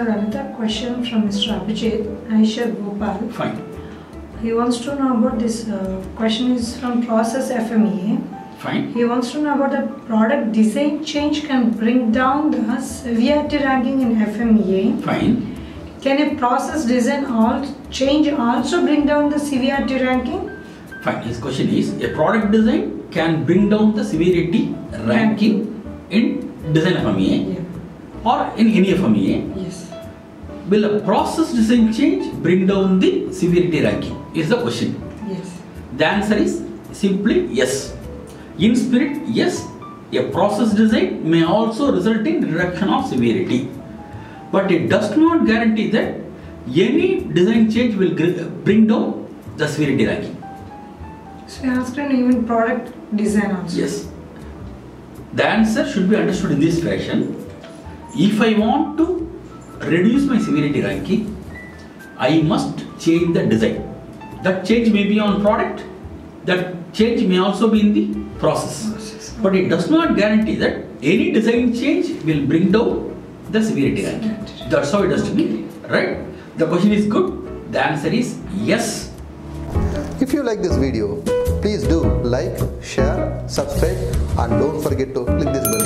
Sir, another question from Mr. Abhijit, Aisha Gopal. Fine. He wants to know about this question is from Process FMEA. Fine. He wants to know about the product design change can bring down the severity ranking in FMEA. Fine. Can a process design change also bring down the severity ranking? Fine. His question is, a product design can bring down the severity ranking in design FMEA or in any FMEA. Yes. Will a process design change bring down the severity ranking? Is the question. Yes. The answer is simply yes. In spirit, yes, a process design may also result in reduction of severity. But it does not guarantee that any design change will bring down the severity ranking. So you asked an even product design also. Yes. The answer should be understood in this fashion. If I want to reduce my severity ranking, I must change the design. That change may be on product, that change may also be in the process. But it does not guarantee that any design change will bring down the severity ranking. That's how it has to be, right? The question is good. The answer is yes. If you like this video, please do like, share, subscribe and don't forget to click this bell.